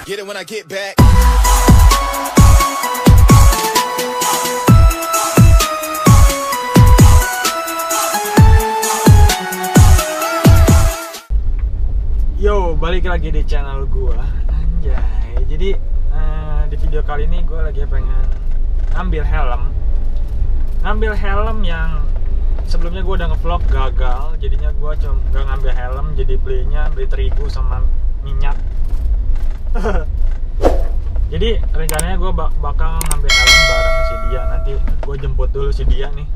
Get it when I get back. Yo, balik lagi di channel gua. Anjay. Jadi di video kali ini gua lagi pengen ngambil helm yang sebelumnya gua udah ngevlog gagal. Jadinya gua cuma gak ngambil helm, jadi beli terigu sama minyak. Jadi rencananya gue bakal ngambil helm bareng si dia. Nanti gue jemput dulu si dia nih,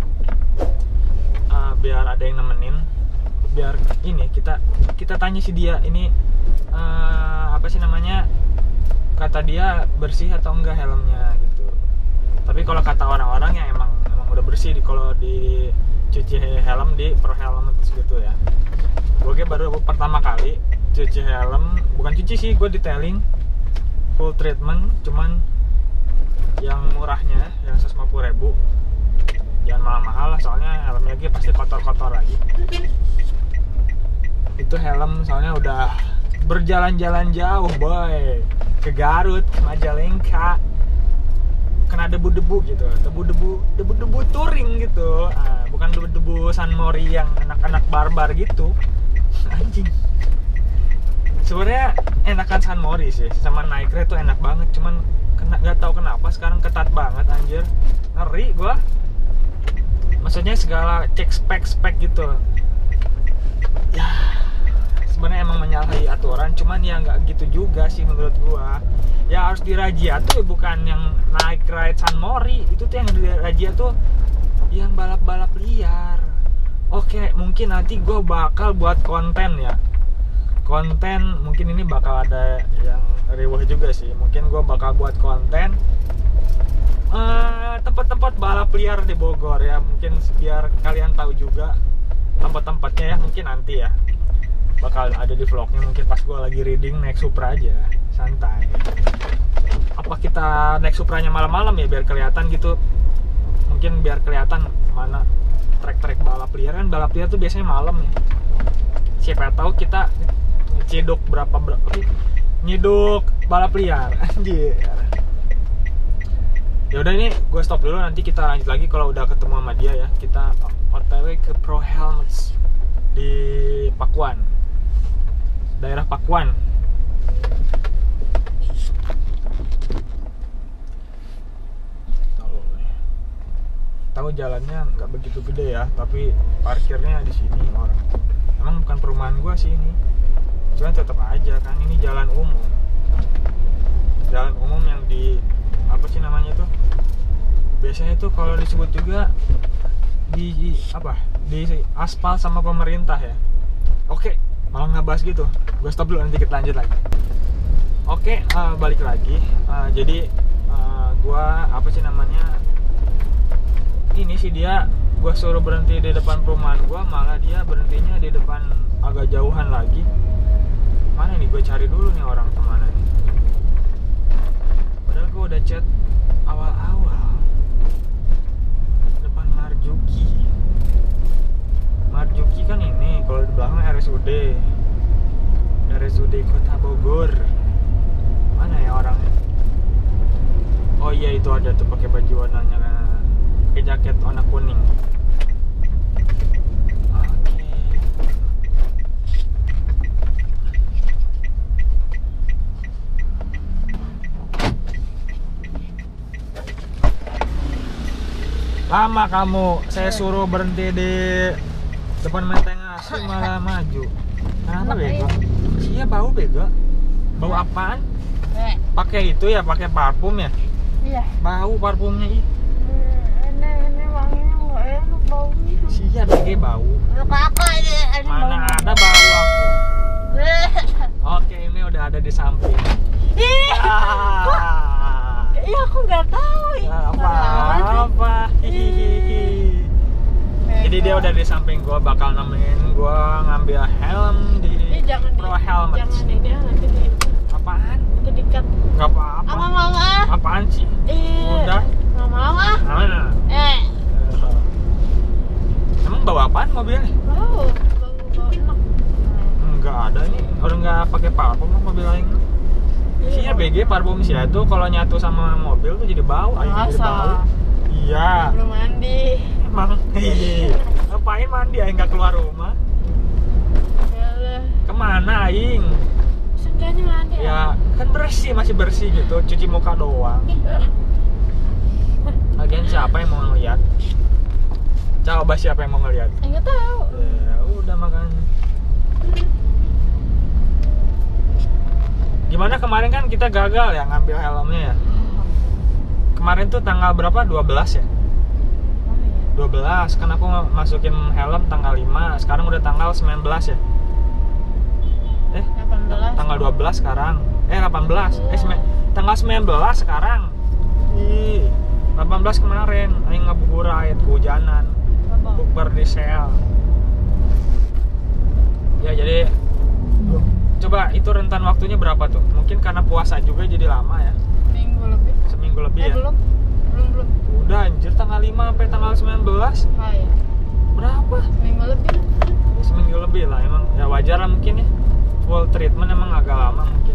biar ada yang nemenin. Biar ini kita tanya si dia ini apa sih namanya, kata dia bersih atau enggak helmnya gitu. Tapi kalau kata orang-orang ya emang udah bersih kalau dicuci helm di Pro Helm gitu ya. Gue baru pertama kali cuci helm, bukan cuci sih, gue detailing full treatment, cuman yang murahnya yang 150.000. Jangan mahal-mahal lah, soalnya helmnya lagi pasti kotor-kotor lagi. Itu helm soalnya udah berjalan-jalan jauh boy, ke Garut, Majalengka, kena debu-debu gitu, debu-debu touring gitu, bukan debu-debu San Mori yang anak-anak barbar gitu. Anjing. Sebenarnya enakan San Mori sih, sama Nike tuh enak banget, cuman nggak tahu kenapa sekarang ketat banget anjir, ngeri gua. Maksudnya segala cek spek gitu. Ya, sebenarnya emang menyalahi aturan, cuman ya nggak gitu juga sih menurut gua. Ya harus dirajia tuh bukan yang Nike Ride San Mori, itu tuh yang dirajia tuh yang balap-balap liar. Oke, mungkin nanti gua bakal buat konten ya. Konten mungkin ini bakal ada yang riweh juga sih. Mungkin gue bakal buat konten tempat-tempat balap liar di Bogor ya. Mungkin biar kalian tahu juga tempat-tempatnya ya. Mungkin nanti ya bakal ada di vlognya. Mungkin pas gue lagi reading naik Supra aja, santai. Apa kita naik Supranya malam-malam ya biar kelihatan gitu. Mungkin biar kelihatan mana trek-trek balap liar. Kan balap liar tuh biasanya malam ya. Siapa tahu kita nyiduk nyiduk balap liar anjir. Ya udah, ini gue stop dulu, nanti kita lanjut lagi kalau udah ketemu sama dia ya. Kita OTW ke Pro Helmets di Pakuan, daerah Pakuan. Tahu jalannya nggak begitu gede ya, tapi parkirnya di sini orang. Emang bukan perumahan gua sih ini, cuman tetap aja kan ini jalan umum yang di apa sih namanya tuh, biasanya tuh kalau disebut juga di apa, di aspal sama pemerintah ya. Oke, malah ngebahas gitu, gua stop dulu, nanti kita lanjut lagi. Oke, balik lagi. Jadi gua apa sih namanya, ini sih dia, gue suruh berhenti di depan perumahan gue, malah dia berhentinya di depan agak jauhan lagi. Mana nih, gue cari dulu nih orang kemana nih. Padahal gue udah chat awal-awal depan Marjuki kan ini, kalau di belakang RSUD Kota Bogor. Mana ya orangnya? Oh iya, itu ada tuh pakai baju warnanya, pakai jaket warna kuning. Oke. Lama kamu, saya suruh berhenti di depan Menteng Asri malah maju. Kenapa bego? Iya, bau bego. Bau apaan? Pakai itu ya, pakai parfum ya? Iya. Bau parfumnya ih. Ini wanginya nggak enak baunya. Iya, BG bau. Lu kakak ini. Mana ada bau aku. Oke, ini udah ada di samping. Iya, aku nggak tahu. Apa? Hihihi. Jadi dia udah di samping gua, bakal nemenin gua ngambil helm di Pro Helmets. Jangan ini nanti di. Apaan? Itu dikat. Gak apa-apa. Apa mau ah? Apaan sih? Udah. Nggak mau ah? Mana? Emang bawa apaan mobilnya? Bau enak. Enggak ada ini, orang nggak pakai parfum mobil lain. Iya BG parfum sih itu kalau nyatu sama mobil tuh jadi bau, aing jadi Masa? bau. Iya. Belum mandi. Emang ngapain mandi aing nggak keluar rumah? Yalah. Kemana aing? Seenggaknya mandi. Ya kan bersih, masih bersih gitu, cuci muka doang. Lagian siapa yang mau ngeliat? Coba siapa yang mau ngeliat? Enggak tahu. Ya udah makanya. Gimana kemarin kan kita gagal ya ngambil helmnya ya? Kemarin tuh tanggal berapa? 12 ya? Oh iya. 12, kan aku masukin helm tanggal 5, sekarang udah tanggal 19 ya? 18. Tanggal 12 sekarang. 18. Tanggal 19 sekarang. Ih, 18 kemarin aing ngabuburit kehujanan. Apa? Bukber di sel. Ya jadi coba itu rentan waktunya berapa tuh? Mungkin karena puasa juga jadi lama ya. Minggu lebih. Seminggu lebih ya. Belum. Udah anjir tanggal 5 sampai tanggal 19. Oh iya. Berapa? Minggu lebih. Ya, seminggu lebih lah emang. Ya wajar lah mungkin ya. Full treatment emang agak lama mungkin.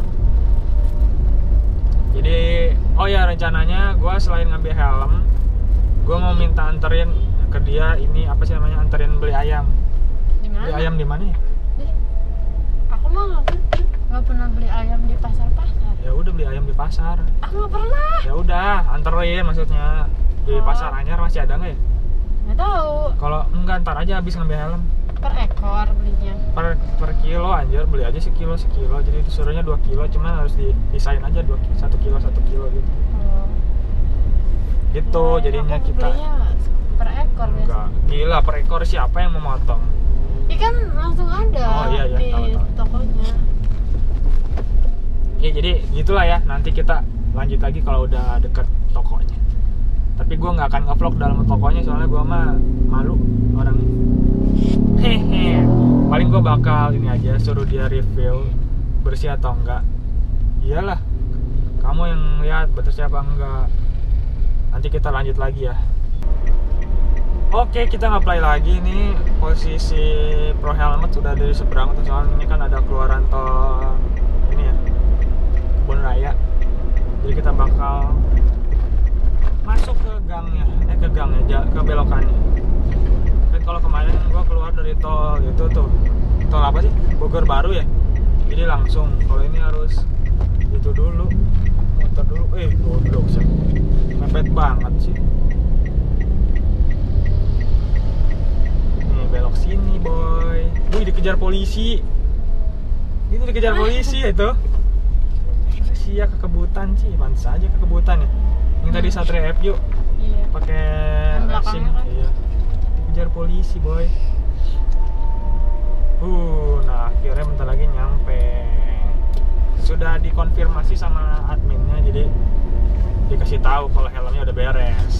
Jadi oh ya rencananya gue selain ngambil helm, gue mau minta anterin ke dia ini apa sih namanya, anterin beli ayam. Di mana? Beli ayam di mana ya? Aku mah nggak pernah beli ayam di pasar-pasar. Ya udah beli ayam di pasar. Aku nggak pernah. Ya udah anterin maksudnya di Oh. pasar Anyar masih ada nggak ya? Nggak tahu. Kalau enggak ntar aja habis ngambil helm. Per ekor belinya. Per kilo anjir, beli aja sekilo jadi disuruhnya 2 kilo, cuman harus dipisahin aja 1 kilo gitu Oh. gitu. Ya, jadinya aku kita belinya per ekor enggak biasa. gila per ekor siapa yang mau motong. Ikan langsung ada Oh, iya, di tahu. tokonya. Ya jadi gitulah ya, nanti kita lanjut lagi kalau udah deket tokonya. Tapi gue nggak akan ngevlog dalam tokonya soalnya gue mah malu orang. Hehe, paling gue bakal ini aja, suruh dia review bersih atau enggak. Iyalah, kamu yang lihat bersih apa enggak. Nanti kita lanjut lagi ya. Oke, kita nge-play lagi nih. Posisi Pro Helmet sudah dari seberang tuh, soalnya ini kan ada keluaran tol ini ya, Kebun Raya. Jadi kita bakal masuk ke gangnya, ke belokannya. Dan kalau kemarin gua keluar dari tol itu tuh, tol apa sih? Bogor Baru ya. Jadi langsung. Kalau ini harus itu dulu, muter dulu. Goblok sih, mepet banget sih. Nih belok sini boy. Dikejar polisi. Itu dikejar polisi itu. Sia kekebutan sih, pantas aja kekebutan ya. Yang tadi Satria FU Iya. pakai Yang racing, belakangnya kan? iya. Dikejar polisi boy. Nah akhirnya bentar lagi nyampe. Sudah dikonfirmasi sama adminnya, jadi dikasih tahu kalau helmnya udah beres.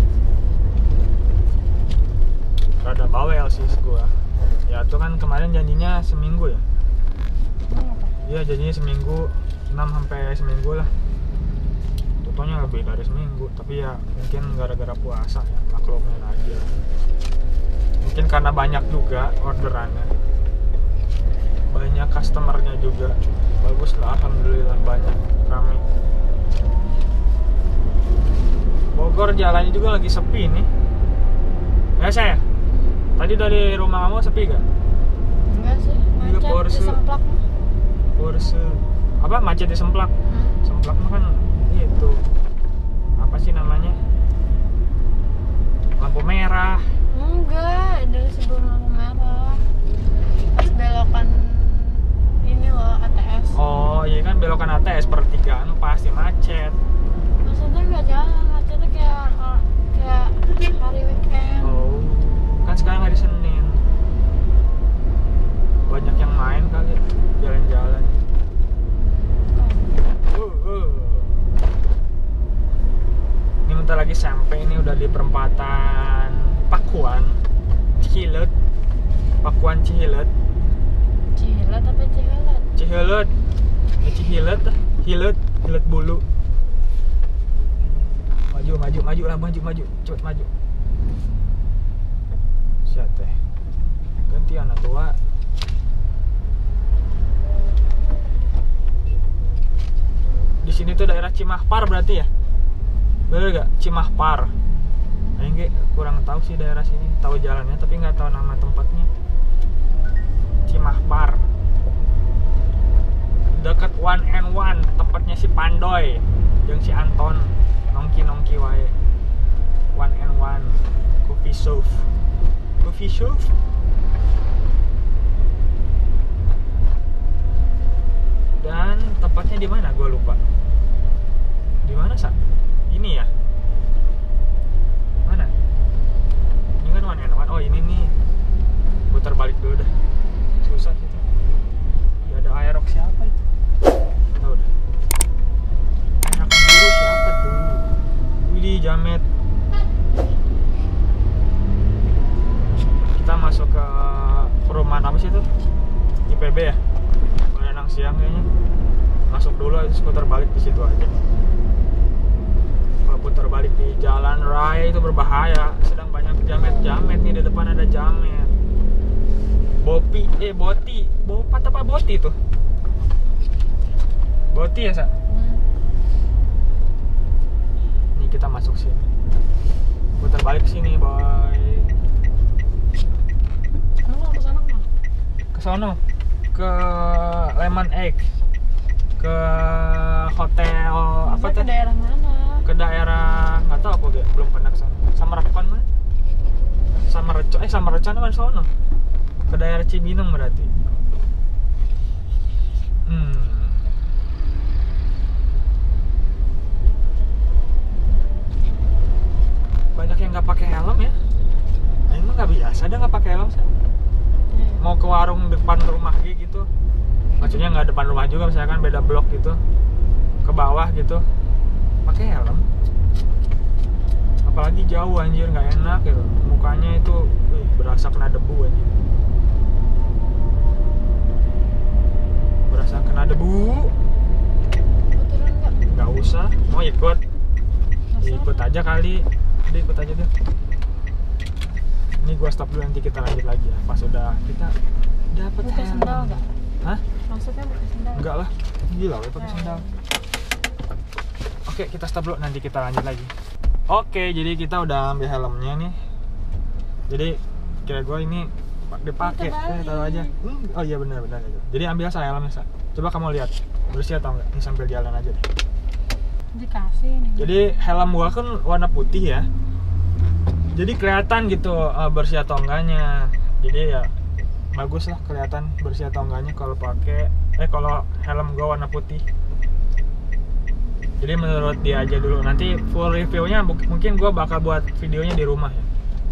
Rada bawel sih gua. Ya itu kan kemarin janjinya seminggu ya. Iya janjinya seminggu, 6 sampai seminggu lah. Totalnya lebih dari seminggu, tapi ya mungkin gara-gara puasa ya, maklumin aja. Mungkin karena banyak juga orderannya, banyak customernya juga. Bagus lah, alhamdulillah banyak, rame. Bogor jalannya juga lagi sepi nih. Ya saya, tadi dari rumah kamu sepi gak? Enggak sih, Juga macet Porsche. di Semplak. Porsche apa macet di Semplak? Semplak mah kan itu apa sih namanya, lampu merah. Enggak, dari sebelum lampu merah. Pas belokan ini loh, ATS. Oh iya kan belokan ATS pertigaan pasti macet. Maksudnya nggak jalan, macetnya kayak hari weekend. Oh kan sekarang hari Senin, banyak yang main kali jalan-jalan. Ini bentar lagi sampai, ini udah di perempatan Pakuan Cihilet. Pakuan Cihilet. Cihilet apa Cihilet? Cihilet. Ya Cihilet lah. Hilet bulu. Maju, cepet maju. Siap teh. Gantian tua. Di sini tuh daerah Cimahpar berarti ya? Bener gak? Cimahpar. Enggak, kurang tahu sih daerah sini. Tahu jalannya tapi nggak tahu nama tempatnya. Cimahpar. Dekat 1&1 tempatnya si Pandoy jeung si Anton nongki wae. 1&1 coffee shop. Dan tempatnya di mana? Gua lupa. Di mana, Sa? Ini ya? Mana? Ini kan 1&1. Oh, ini nih. Putar balik dulu dah. Susah gitu. Iya, ada Aerox siapa itu? Tahu dah. Aerox biru siapa tuh? Widih, jamet. Kita masuk ke perumahan apa sih itu? IPB ya? Menenang siang kayaknya. Masuk dulu, skuter balik di situ aja. Kalau putar balik di jalan raya itu berbahaya. Sedang banyak jamet nih, di depan ada jamet. Boti. Bopat apa Boti tuh? Boti ya, Sa? Ini kita masuk sini. Putar balik sini, boy. Kamu mau ke sana nggak? Ke sono. Ke Lemon Egg. Ke hotel apa Ke tuh? daerah mana? Ke daerah nggak tahu aku belum pernah ke sana. Samarapan mana? Samarecan kan sono. Ke daerah Cibinong berarti. Banyak yang nggak pakai helm ya. Ini mah nggak biasa, ada nggak pakai helm. Mau ke warung depan rumah gitu. Maksudnya nggak depan rumah juga, misalkan beda blok gitu, ke bawah gitu, pakai helm. Apalagi jauh anjir, nggak enak gitu. Mukanya itu berasa kena debu anjir. Berasa kena debu. Mau turun nggak? Nggak usah, mau ikut. Ikut aja kali. Udah ikut aja deh. Ini gua stop dulu, nanti kita lanjut lagi ya. Pas udah kita dapat Buka helm. sendal nggak? Hah? Maksudnya buka sendal? Enggak lah, gila gue pakai Ya. sendal. Oke, kita stop dulu, nanti kita lanjut lagi. Oke, jadi kita udah ambil helmnya nih. Jadi kira gue ini dipakai, tahu aja. Oh iya benar. Jadi ambil saya helmnya, Sa. Coba kamu lihat bersih atau enggak? Ini sambil jalan aja deh. Dikasih nih. Jadi helm gua kan warna putih ya. Jadi kelihatan gitu bersih atau enggaknya. Jadi ya bagus lah kelihatan bersih atau enggaknya kalau pakai kalau helm gua warna putih. Jadi menurut dia aja dulu. Nanti full reviewnya mungkin gua bakal buat videonya di rumah ya.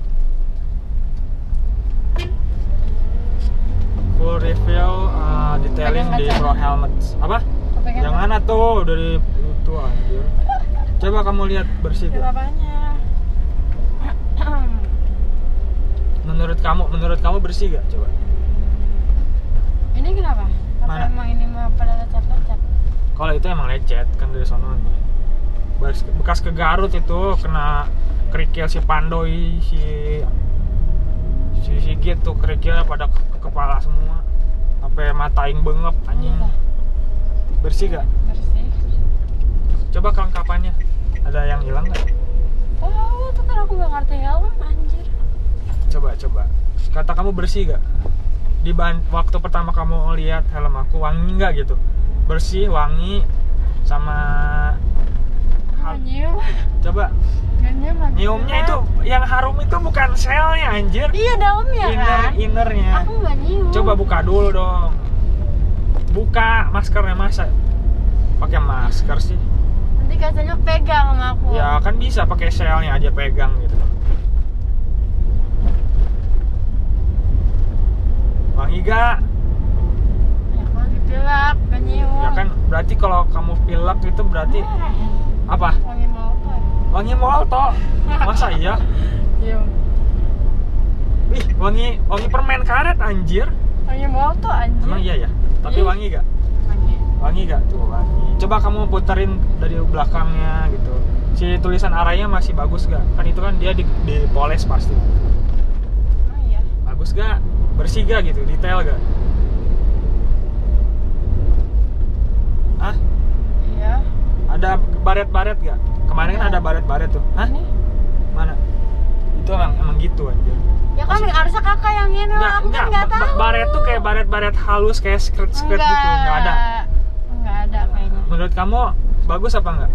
Full review detailing di Pro Helmets. Apa? Kepengen Yang mana tuh dari itu anjir. Coba kamu lihat bersih gak? apanya? Menurut kamu bersih gak? Coba. Ini kenapa? Apa Mana? emang ini mah pada lecet-lecet? Kalau itu emang lecet kan dari sono. Bekas ke Garut itu kena kerikil si Pandoy, si Sigit tuh kerikilnya pada ke kepala semua. Sampai mata aing bengep anjing. Iya. Bersih gak? Bersih. Coba kelengkapannya. Ada yang hilang gak? Oh, tuh kan aku gak ngerti helm anjir. Coba. Kata kamu bersih gak? Waktu pertama kamu lihat helm aku wangi gak gitu? Bersih, wangi, sama Nyium. coba Gak nyium lagi. nyiumnya itu yang harum itu bukan selnya anjir. Iya dalamnya kan. Innernya. Aku gak nyium. Coba buka dulu dong. Buka maskernya, masa pakai masker sih? Nanti kacanya pegang sama aku. Ya kan bisa pakai selnya aja pegang gitu. Wangi gak? Ya aku lagi pilek, gak nyium. Ya kan berarti kalau kamu pilek itu berarti apa? Wangi molto. Wangi molto. Masa iya? Nyium. Ih, wangi permen karet anjir. Wangi molto anjir. Emang iya ya? Tapi Ih. wangi gak? Wangi. Wangi gak? Tuh wangi. Coba kamu puterin dari belakangnya gitu. Si tulisan arahnya masih bagus gak? Kan itu kan dia dipoles pasti. Oh iya. Bagus gak? Bersih gak gitu? Detail gak? Hah? Iya. Ada baret-baret gak? Kemarin kan ada baret-baret tuh. Hah? Ini? Mana? Itu emang gitu anjir. Ya kan harusnya kakak yang ini lah, aku kan nggak tahu. Baret tuh kayak baret-baret halus kayak skirt-skirt gitu, nggak ada. Nggak ada kayaknya. Menurut kamu bagus apa enggak?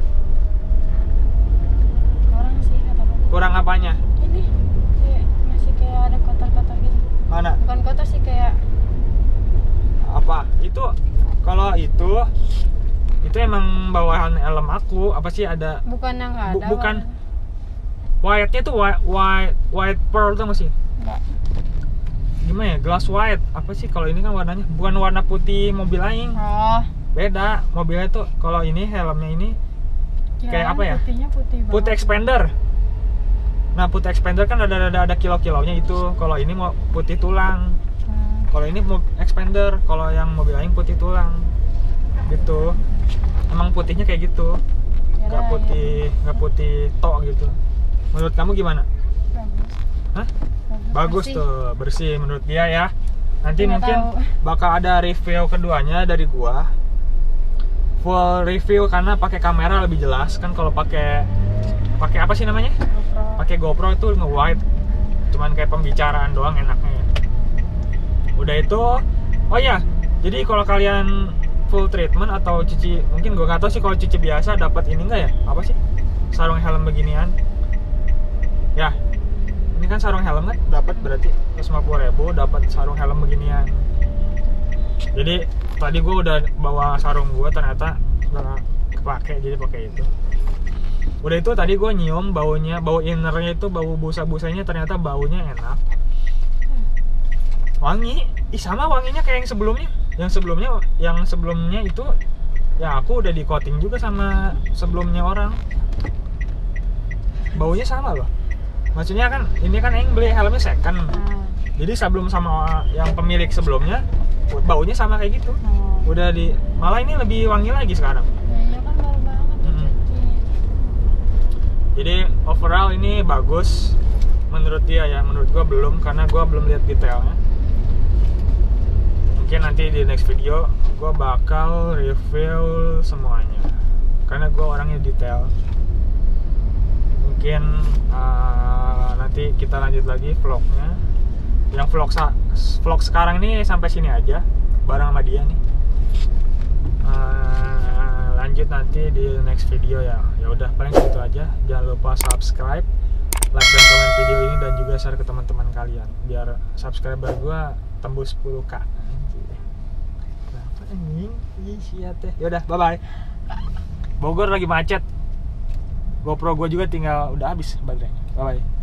Kurang sih kata aku. Kurang apanya? Ini masih kayak ada kotor-kotor gitu. Mana? Bukan kotor sih, kayak Apa? Itu kalau itu emang bawahan helm aku. Apa sih ada? bukan yang nggak ada. Bukan. White-nya tuh white pearl tuh masih. Enggak. Gimana ya? Glass white. Apa sih kalau ini kan warnanya bukan warna putih mobil aing. Oh. Beda. Mobilnya tuh kalau ini helmnya ini kayak apa ya? Putihnya putih banget. Putih expander. Nah, putih expander kan ada kilo-kilonya itu. Kalau ini mau putih tulang. Kalau ini mau expander, kalau yang mobil aing putih tulang. Gitu. Emang putihnya kayak gitu. Nggak putih tok gitu. Menurut kamu gimana? Bagus. Hah? Bagus Bersih. tuh, bersih menurut dia ya. Nanti Nggak mungkin tahu. bakal ada review keduanya dari gua. Full review karena pakai kamera lebih jelas kan. Kalau pakai apa sih namanya? GoPro. Pakai GoPro itu nge-wide. Cuman kayak pembicaraan doang enaknya. Udah itu, oh ya, jadi kalau kalian full treatment atau cuci, mungkin gua nggak tahu sih kalau cuci biasa dapat ini enggak ya? Apa sih? Sarung helm beginian. Ya. Ini kan sarung helm kan dapat berarti 150.000 dapat sarung helm beginian. Jadi tadi gue udah bawa sarung gue ternyata nggak kepake, jadi pakai itu. Udah itu tadi gue nyium baunya, bau innernya itu bau busa-busanya ternyata baunya enak. Wangi, sama wanginya kayak yang sebelumnya. Yang sebelumnya itu ya aku udah di coating juga sama sebelumnya orang. Baunya sama loh. Maksudnya kan ini kan yang beli helmnya second. Jadi sebelum sama yang pemilik sebelumnya baunya sama kayak gitu. Udah malah ini lebih wangi lagi sekarang. Ya kan baru banget dicuci. Jadi overall ini bagus menurut dia ya. Menurut gua belum, karena gua belum lihat detailnya. Mungkin nanti di next video gua bakal review semuanya. Karena gua orangnya detail. Mungkin nanti kita lanjut lagi vlognya. Yang vlog sekarang ini sampai sini aja bareng sama dia nih. Lanjut nanti di next video ya. Ya udah paling segitu aja. Jangan lupa subscribe, like dan komen video ini dan juga share ke teman-teman kalian biar subscriber gua tembus 10k. Kenapa anjing? Ih, sia teh. Ya udah, bye bye. Bogor lagi macet. GoPro gue juga tinggal udah habis baterainya. Bye bye.